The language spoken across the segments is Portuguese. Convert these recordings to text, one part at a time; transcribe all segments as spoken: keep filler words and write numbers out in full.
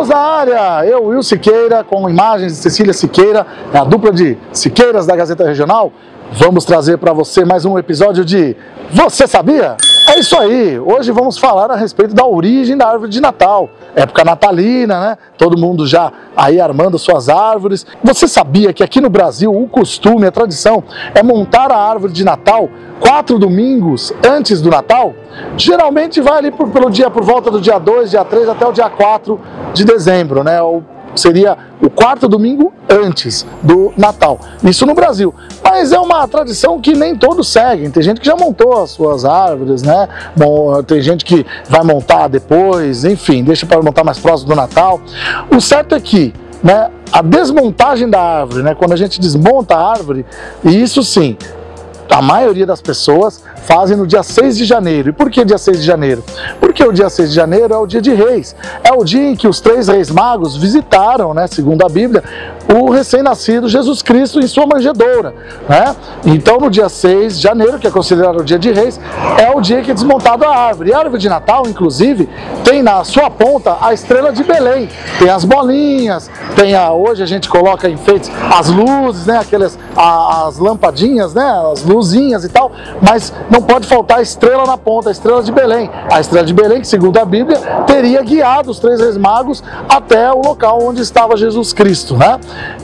Estamos na área, eu, Will Siqueira, com imagens de Cecília Siqueira, a dupla de Siqueiras da Gazeta Regional. Vamos trazer para você mais um episódio de Você Sabia? É isso aí, hoje vamos falar a respeito da origem da árvore de Natal. Época natalina, né? Todo mundo já aí armando suas árvores. Você sabia que aqui no Brasil o costume, a tradição é montar a árvore de Natal quatro domingos antes do Natal? Geralmente vai ali por, pelo dia, por volta do dia dois, dia três até o dia quatro de dezembro, né? Ou seria o quarto domingo antes do Natal. Isso no Brasil. Mas é uma tradição que nem todos seguem. Tem gente que já montou as suas árvores, né? Bom, tem gente que vai montar depois, enfim, deixa para montar mais próximo do Natal. O certo é que, né, a desmontagem da árvore, né, quando a gente desmonta a árvore, e isso sim, a maioria das pessoas fazem no dia seis de janeiro. E por que dia seis de janeiro? Porque o dia seis de janeiro é o dia de Reis. É o dia em que os três reis magos visitaram, né, segundo a Bíblia, o recém-nascido Jesus Cristo em sua manjedoura, né? Então no dia seis de janeiro, que é considerado o dia de Reis, é o dia que é desmontado a árvore. E a árvore de Natal, inclusive, tem na sua ponta a estrela de Belém. Tem as bolinhas, tem a, hoje a gente coloca enfeites, as luzes, né, aquelas, a, as lampadinhas, né, as luzinhas e tal, mas não pode faltar a estrela na ponta, a estrela de Belém. A estrela de Belém, que segundo a Bíblia, teria guiado os três reis magos até o local onde estava Jesus Cristo, né?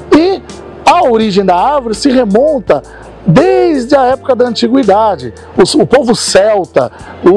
E a origem da árvore se remonta desde a época da antiguidade. Os, o povo celta,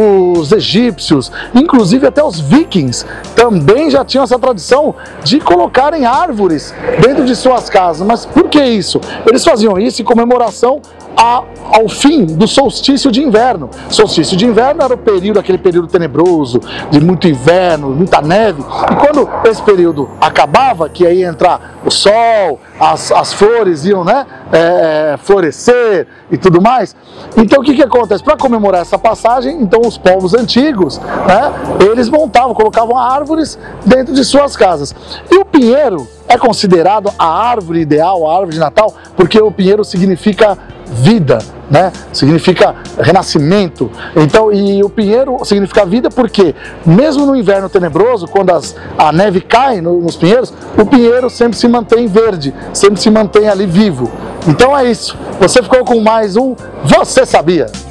os egípcios, inclusive até os vikings, também já tinham essa tradição de colocarem árvores dentro de suas casas. Mas por que isso? Eles faziam isso em comemoração a, ao fim do solstício de inverno. Solstício de inverno era o período, aquele período tenebroso, de muito inverno, muita neve. E quando esse período acabava, que aí ia entrar o sol, as, as flores iam, né, é, florescer e tudo mais. Então o que que acontece? Para comemorar essa passagem, então os povos antigos, né, eles montavam, colocavam árvores dentro de suas casas. E o pinheiro é considerado a árvore ideal, a árvore de Natal, porque o pinheiro significa vida, né? Significa renascimento. Então, e o pinheiro significa vida porque, mesmo no inverno tenebroso, quando as, a neve cai no, nos pinheiros, o pinheiro sempre se mantém verde, sempre se mantém ali vivo. Então é isso. Você ficou com mais um Você Sabia?